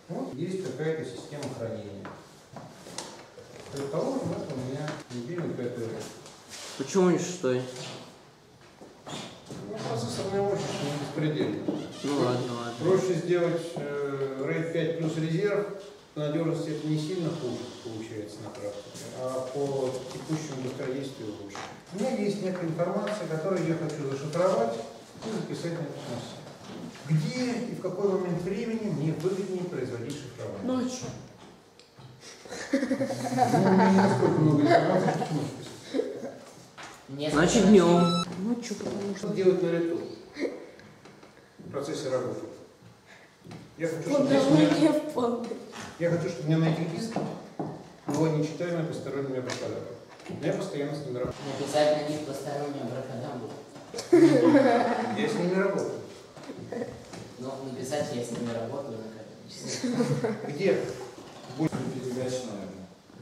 Вот есть какая-то система хранения. Предположим, это у меня недельный ПТР. Почему не 6? Ну, процессорная мощность не беспредельна. Ну ладно, ладно. Проще сделать RAID 5 плюс резерв, по надежности это не сильно хуже получается на практике, а по текущему быстродействию лучше. У меня есть некая информация, которую я хочу зашифровать и записать на этот массив. Где и в какой момент времени мне выгоднее производить шифрование? Ночью. Ну, у меня не настолько много информации, что можно писать. Значит, днем. Ночью, потому Что что... делать на лету? В процессе работы. Я хочу, чтобы здесь у меня... Я хочу, чтобы у меня на этих дисках было нечитаемое посторонними абракадаброй. Я постоянно с ними работаю. Написать на них постороннюю абракадабру. Я с ними работаю. Ну, написать я с ними работаю на каждом числе. Где? Будет Передача, наверное.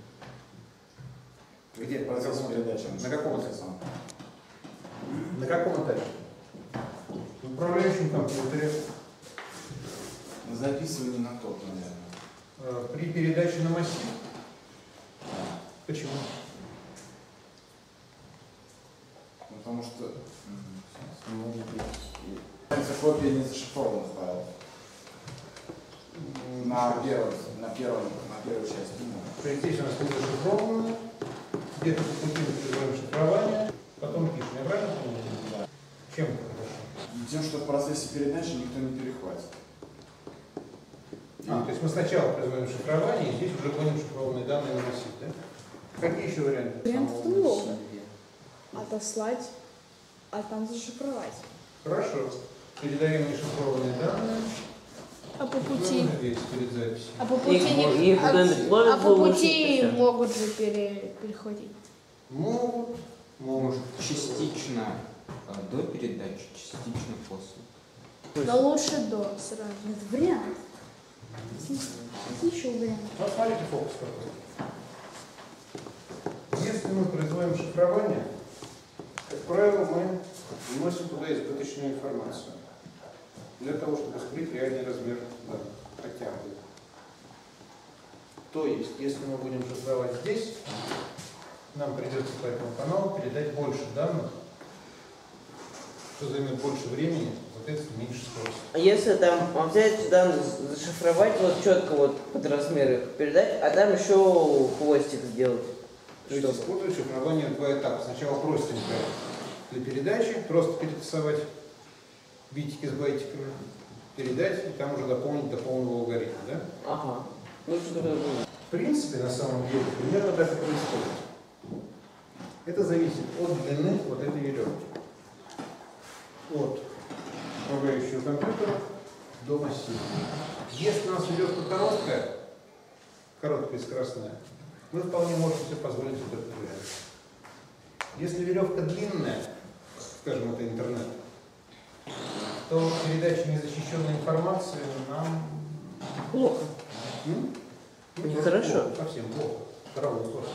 Где? Процесс передачи. На каком этапе? На каком этапе? В управляющем компьютере. На записывании на тот, наверное. При передаче на массив. Почему? Потому что копия не зашифрованных файлов. На первой части. Здесь у нас будет зашифровано. Где-то по пути мы производим шифрование, потом пишем. Я правильно понял? Да. Чем это хорошо? Тем, что в процессе передачи никто не перехватит. То есть мы сначала производим шифрование, и здесь уже гоним шифрованные данные на массив, да? Какие еще варианты? Вариантов много. Отослать, а там зашифровать. Хорошо. Передаем нешифрованные данные. А по пути... Здесь перед записью. А по пути... Их куда-нибудь ловят, А по ловят, пути всё. могут же переходить. Могут. Может, частично до передачи, частично после. Но лучше до сразу. Это вариант. Какие еще варианты? Вот смотрите фокус какой. Если мы производим шифрование, как правило, мы вносим туда избыточную информацию для того, чтобы скрыть реальный размер данных, хотя бы. То есть, если мы будем шифровать здесь, нам придется по этому каналу передать больше данных, что займет больше времени, соответственно, меньше скорости. А если там взять данные, зашифровать, вот четко вот под размер их передать, а там еще хвостик сделать? То есть используют шифрование в два этапа. Сначала простенькое для передачи, просто перетасовать битики с байтиками, передать, и там уже дополнить до полного алгоритма, да? Ага. Ну, что такое? В принципе, на самом деле, примерно так и происходит. Это зависит от длины вот этой веревки. От управляющего компьютера до массива. Если у нас веревка короткая и скоростная, мы вполне можем себе позволить вот этот вариант. Если веревка длинная, скажем, это интернет, то передача незащищенной информации нам Плохо. Нехорошо. Плохо, совсем плохо. Здорово, плохо.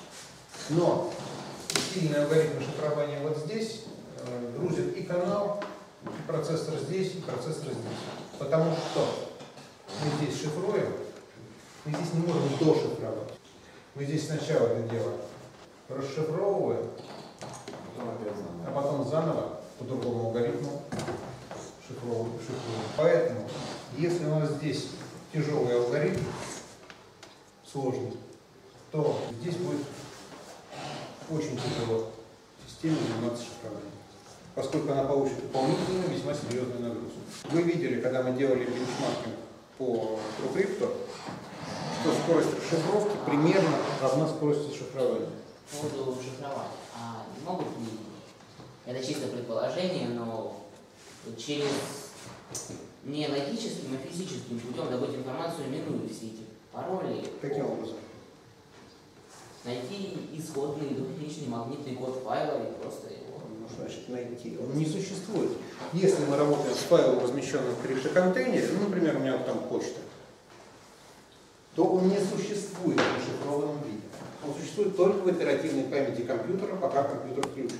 Но сильный алгоритм шифрования вот здесь грузит и канал, и процессор здесь, и процессор здесь. Потому что мы здесь шифруем, мы здесь не можем дошифровать. Мы здесь сначала это дело расшифровываем, а потом заново по другому алгоритму шифруем. Поэтому, если у нас здесь тяжелый алгоритм, сложный, то здесь будет очень тяжело системе заниматься шифрованием, поскольку она получит дополнительную, весьма серьезную нагрузку. Вы видели, когда мы делали бенчмаркинг по TrueCrypto, что скорость расшифровки примерно равна скорости шифрования. Буду шифровать. А могут ли, это чисто предположение, но через не логическим, а физическим путем добыть информацию, минуя все эти пароли? Каким образом? Найти исходный двухъединичный магнитный код файла и просто его... Ну, значит, найти. Он не существует. Если мы работаем с файлом, размещенным в криптоконтейнере, ну, например, у меня вот там почта, то он не существует в зашифрованном виде. Он существует только в оперативной памяти компьютера, пока компьютер включен.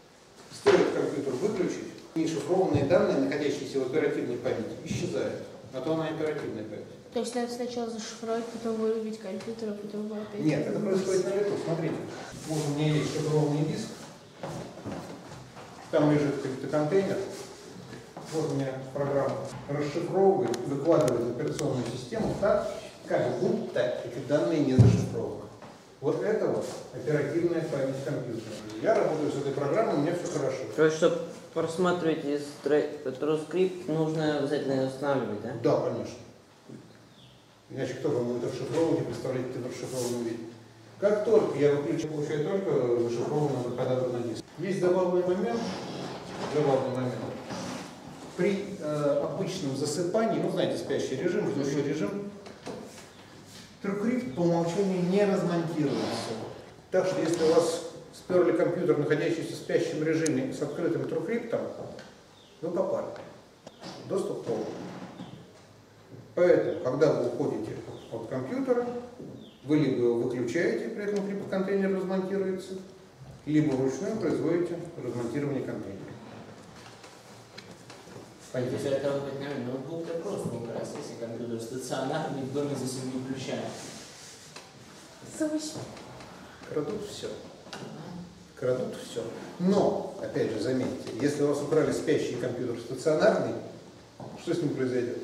Стоит компьютер выключить, нешифрованные данные, находящиеся в оперативной памяти, исчезают. А то она оперативная память. То есть надо сначала зашифровать, потом вырубить компьютер, а потом опять... Нет, это происходит на лету. Смотрите, вот у меня есть шифрованный диск, там лежит криптоконтейнер, вот у меня программа расшифровывает, выкладывает в операционную систему так, как будто эти данные не зашифрованы. Вот это вот оперативная память компьютера. Я работаю с этой программой, у меня все хорошо. То есть, чтобы просматривать транскрипт, нужно обязательно ее устанавливать, да? Да, конечно. Иначе кто вам будет расшифровывать и представлять это в расшифрованном виде. Как только я выключу, получаю только зашифрованный кадавр на диск. Есть забавный момент. При обычном засыпании, ну знаете, спящий режим, ждущий режим, TrueCrypt по умолчанию не размонтируется. Так что если у вас сперли компьютер, находящийся в спящем режиме с открытым TrueCrypt, вы попали. Доступ полный. Поэтому, когда вы уходите от компьютера, вы либо его выключаете, при этом криптоконтейнер размонтируется, либо вручную производите размонтирование контейнера. Понятно? Если это ноутбук, то просто украсть, если компьютер стационарный, в доме за собой не включаем. Крадут все. Крадут все. Но, опять же, заметьте, если у вас украли спящий компьютер стационарный, что с ним произойдет?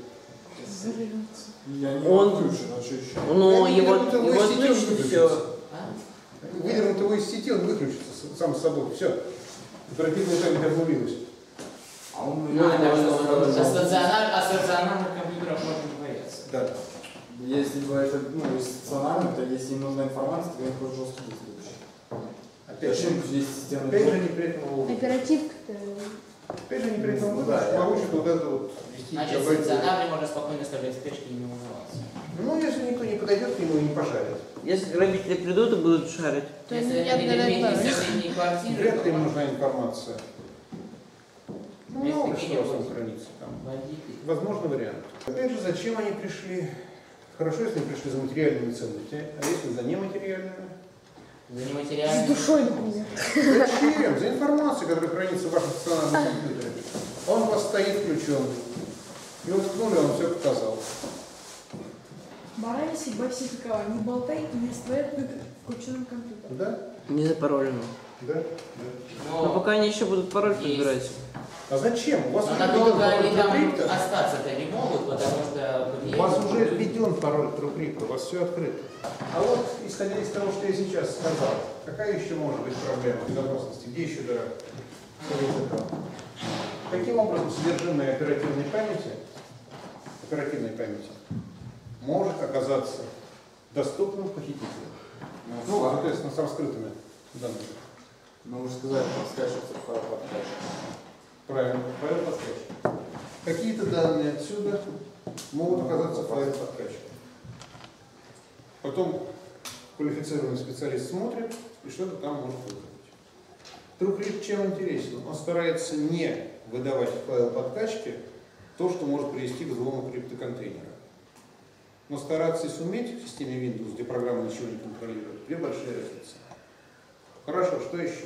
Я не Он- выключен, а что еще? Ну, Они его выдернут его из сети, он отключит выключится. все. Выдернут его из сети, он выключится сам собой. Все. Оперативная память обнулилась. А он А стационарных компьютеров можно не бояться. Да. Если бы это, стационарный, то если им нужна информация, то я просто жесткий диск выключу. Опять же, Зачем здесь системный опять же, блок? не при этом Оперативка-то... Опять же, не при этом Да, я- получит вот это вот 10 Значит, гигабайт. стационарный можно спокойно оставлять спешки и не волноваться. Ну, если никто не подойдет к нему и не пожарит. Если грабители придут и будут шарить. То Если я это элемент догадалась. из соседней квартиры, Вряд ли им то нужна информация. Ну, Если много такие что у вас вопросы. там хранится там. бандиты. Возможно, вариант. Опять же, зачем они пришли? Хорошо, если они пришли за материальными ценностями, а если за нематериальными? За С нематериальные. душой, например. Зачем? За информацией, которая хранится в вашем стационарном компьютере. Он у вас стоит включенный. И уткнули, он все показал. Мораль судьба все такова. Не болтай и не оставляй включенным компьютером. Да? Не запаролено. Да? Да. Но Но пока они еще будут пароль Есть. подбирать. А зачем? У вас но уже надолго введен они там пароль TrueCrypt. остаться-то не могут, потому что... У вас уже введен пароль TrueCrypt, у вас все открыто. А вот, исходя из того, что я сейчас сказал, какая еще может быть проблема безопасности? Где еще дыра? Таким образом, содержимое оперативной памяти может оказаться доступным похитителям. Ну, соответственно, с раскрытыми данными. Ну, вы же сказали, скачивается файл под кэш. Правильно, файл подкачки. Какие-то данные отсюда могут оказаться в файле подкачки. Потом квалифицированный специалист смотрит и что-то там может выявить. TrueCrypt чем интересен? Он старается не выдавать в файл подкачки то, что может привести к взлому криптоконтейнера. Но стараться и суметь в системе Windows, где программа ничего не контролирует, две большие разницы. Хорошо, что еще?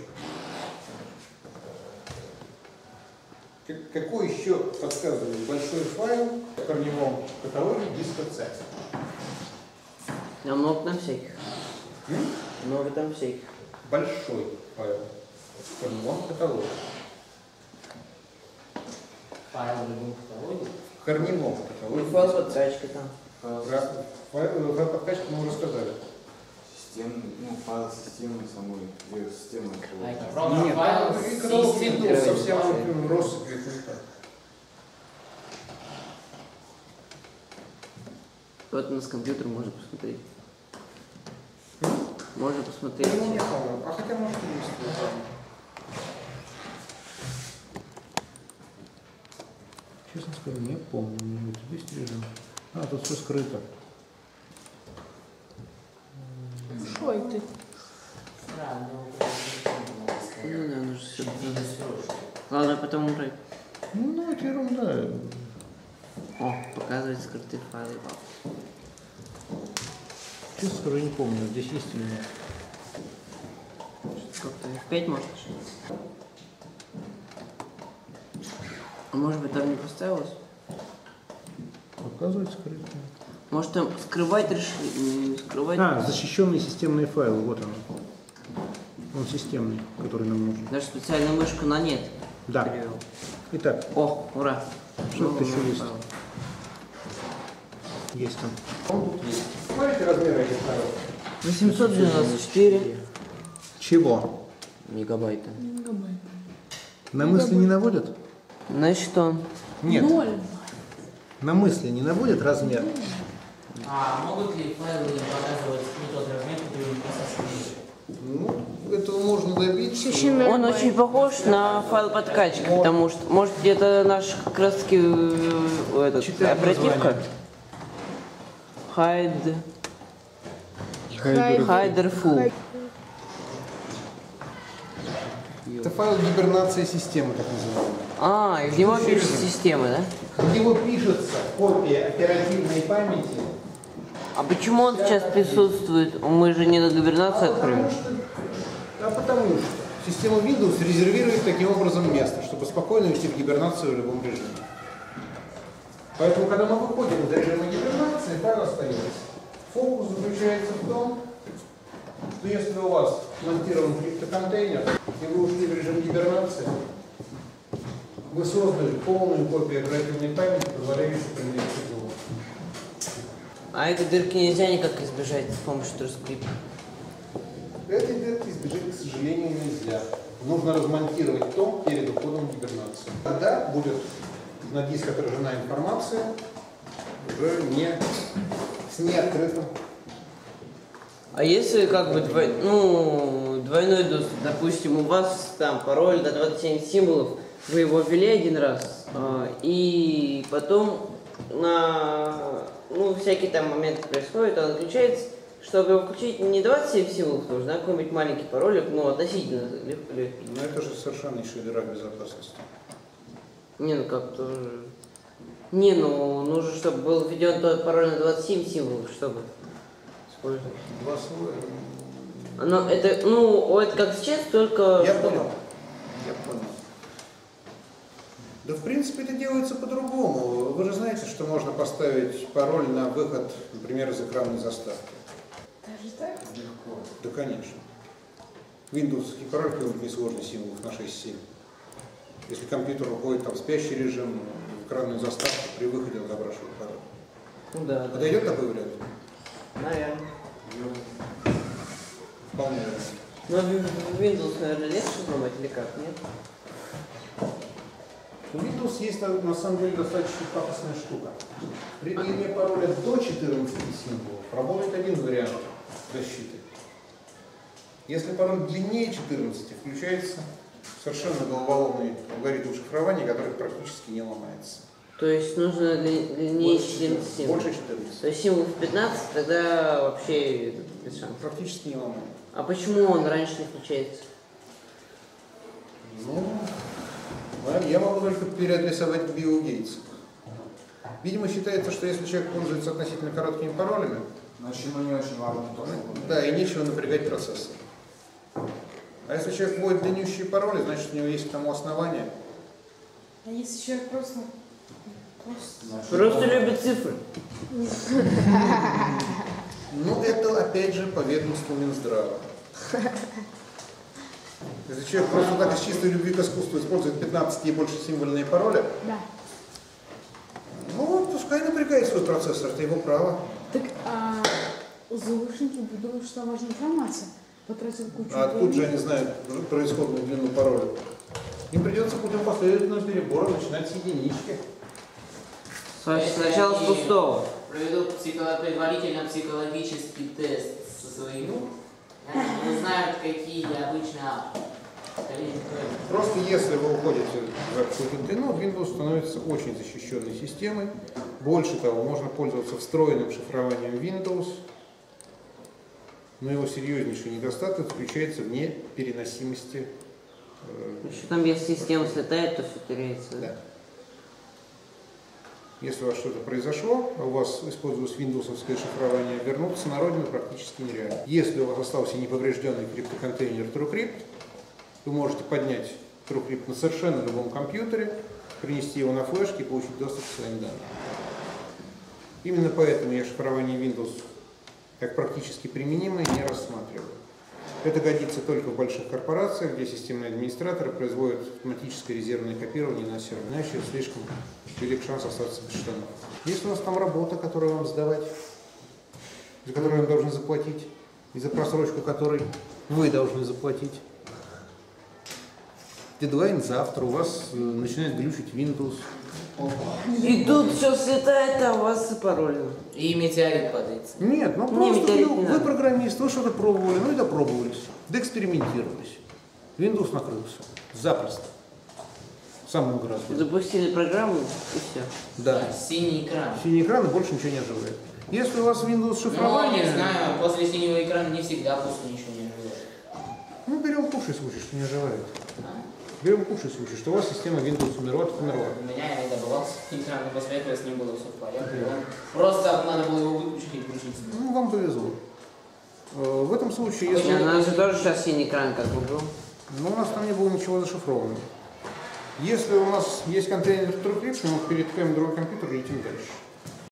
Какой еще подсказывает большой файл в корневом каталоге диска C? А много там всяких. Много там всяких. Большой файл в корневом каталоге. Файл в любом каталоге. В корневом И каталоге. файл подкачка там. Файл подкачки мы уже сказали. Системный, файл системы самой, где система А это этого. просто Нет, файл там и каталог системы. Windows совсем вот, россыпью не так. Вот у нас компьютер можно посмотреть. Можно посмотреть. Ну, не помню. А хотя может и есть. я помню. Честно скажу, не помню. Может быть, есть режим. А, тут все скрыто. Что это? Странно, Ну да, нужно все. не срочно. Ладно, потом убрать. Ну, это ерунда. О, показывает скрытые файлы. Честно скажу, не помню, здесь есть или нет. Сколько-то F5 может? А может быть там не поставилось? Вот Показывает скрытые. Может там скрывать решили, не скрывать? Защищенные системные файлы, вот он. Он системный, который нам нужен. Даже специальную мышку на нет. Да. перевел. Итак, О, ура. что-то еще есть. Есть там. Он тут есть. Смотрите размеры этих файлов. 894 Чего? мегабайта. На мысли не наводят? Значит он. Нет. 0. На мысли не наводят размер? А могут ли файлы показывать не тот размер, который непосредственно? Ну, этого можно добиться. Он очень похож на файл подкачки, потому что, может, это наш как раз таки этот, Читай оперативка? Хайдер фул. Это файл гибернации системы, так называемый. И в него пишется система, да? В него пишется копия оперативной памяти. А почему он сейчас присутствует? Мы же не на губернацию откроем. Потому что система Windows резервирует таким образом место, чтобы спокойно вести в гибернацию в любом режиме. Поэтому, когда мы выходим из режима гибернации, файл остается. Фокус заключается в том, что если у вас монтирован криптоконтейнер, и вы ушли в режим гибернации, вы создали полную копию оперативной памяти, позволяющую применять СГУ. А этой дырки нельзя никак избежать с помощью трускрипта. Этой дырки избежать, к сожалению, нельзя. Нужно размонтировать том перед уходом в гибернацию. Тогда будет на диск отражена информация уже с неоткрытым. А если как бы двойной доступ, допустим, у вас там пароль до 27 символов, вы его ввели один раз, и потом всякий там момент происходит, он отключается, чтобы его включить не 27 символов нужно, а какой-нибудь маленький пароль, относительно легкий. Но это же совершеннейший дыра безопасности. Нужно, чтобы был введен тот пароль на 27 символов, чтобы использовать. Два слоя. Но это как сейчас, только... Я понял. Да, в принципе, это делается по-другому. Вы же знаете, что можно поставить пароль на выход, например, из экранной заставки. Даже так? Легко. Да, конечно. Windows пароль какой-нибудь несложный, символов на 6-7. Если компьютер уходит в спящий режим, в экранную заставку, при выходе он забрасывает пароль. Да. Подойдет такой вариант? Наверное. Вполне вероятно. Но Windows, наверное, легче взломать или как, нет? У Windows есть на самом деле достаточно пафосная штука. При длине пароля до 14 символов работает один вариант защиты. Если пароль длиннее 14, включается совершенно головоломный алгоритм шифрования, который практически не ломается. То есть нужно длиннее 14 символов. Больше 14. То есть символов 15, тогда вообще без шансов. Практически не ломается. А почему он раньше не включается? Я могу только переадресовать Билл Гейтсу. Видимо, считается, что если человек пользуется относительно короткими паролями, значит, ему не очень важно то, да, и нечего напрягать процессор. А если человек вводит длиннющие пароли, значит, у него есть к тому основание. А если человек просто Просто любит цифры. Это опять же по ведомству Минздрава. Если человек просто так из чистой любви к искусству использует 15 и больше символьные пароли, Да. Пускай напрягает свой процессор, это его право. Так, злоумышленники думают, что там важна информация. Потратил кучу А откуда же времени. они знают происходную длину пароля? Им придется путем последовательного перебора начинать с единички. Сначала с пустого. Проведут предварительно психологический тест со своим, они знают, какие обычно... Просто если вы уходите в открытую длину, Windows становится очень защищенной системой. Больше того, можно пользоваться встроенным шифрованием Windows, но его серьезнейший недостаток заключается в непереносимости. Еще там, если система слетает, то все теряется. Да. Если у вас что-то произошло, а у вас используется виндовсовское шифрование, вернуться на родину практически нереально. Если у вас остался неповрежденный криптоконтейнер TrueCrypt, вы можете поднять TrueCrypt на совершенно любом компьютере, принести его на флешке и получить доступ к своим данным. Именно поэтому я шифрование Windows как практически применимое не рассматриваю. Это годится только в больших корпорациях, где системные администраторы производят автоматическое резервное копирование на сервер, иначе слишком велик шанс остаться без штанов. Если у вас там работа, которую вам сдавать, за которую вы должны заплатить, и за просрочку которой вы должны заплатить, дедлайн завтра, у вас начинает глючить Windows. И тут все слетает, а у вас запаролено. И метеорит падает. Нет, ну Не, просто метеорит не вы надо. программист, вы что-то пробовали, ну и допробовались, доэкспериментировались. Windows накрылся. Запросто. Самым гораздо. Запустили программу и все. Да. Синий экран. Синий экран и больше ничего не оживает. Если у вас Windows Ну, шифрование... не знаю, после синего экрана не всегда пусто ничего не оживает. Ну, берем худший случай, что не оживает. Берем худший случай, что у вас система Windows умерла, так умерла. У меня иногда бывал экран, но после этого с ним было все в порядке. Просто надо было его выключить и включить. Ну, вам повезло. В этом случае, если... У нас же тоже сейчас синий экран как бы был. Ну, у нас там не было ничего зашифрованного. Если у нас есть контейнер TrueCrypt, мы перетыкаем другой компьютер и летим дальше.